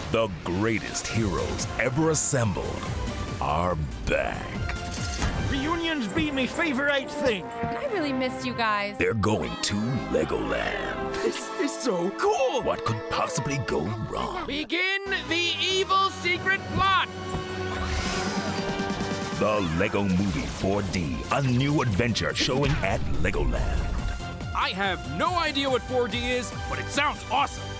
The greatest heroes ever assembled are back. Reunions be me favorite thing. I really missed you guys. They're going to Legoland. This is so cool. What could possibly go wrong? Begin the evil secret plot! The Lego Movie 4D, a new adventure showing at Legoland. I have no idea what 4D is, but it sounds awesome.